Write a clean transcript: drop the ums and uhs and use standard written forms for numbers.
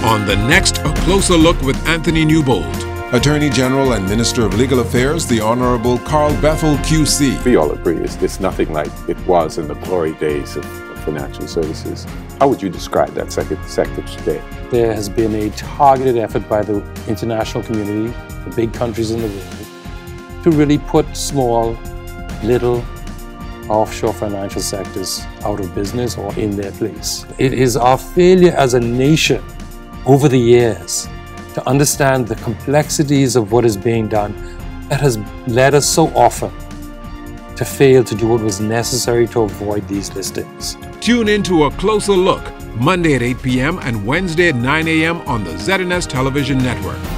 on the next A Closer Look with Anthony Newbold. Attorney General and Minister of Legal Affairs, the Honorable Carl Bethel, QC. We all agree it's nothing like it was in the glory days of financial services. How would you describe that sector today? There has been a targeted effort by the international community, the big countries in the world, to really put small, little, offshore financial sectors out of business or in their place. It is our failure as a nation over the years to understand the complexities of what is being done that has led us so often to fail to do what was necessary to avoid these listings. Tune in to A Closer Look, Monday at 8 p.m. and Wednesday at 9 a.m. on the ZNS Television Network.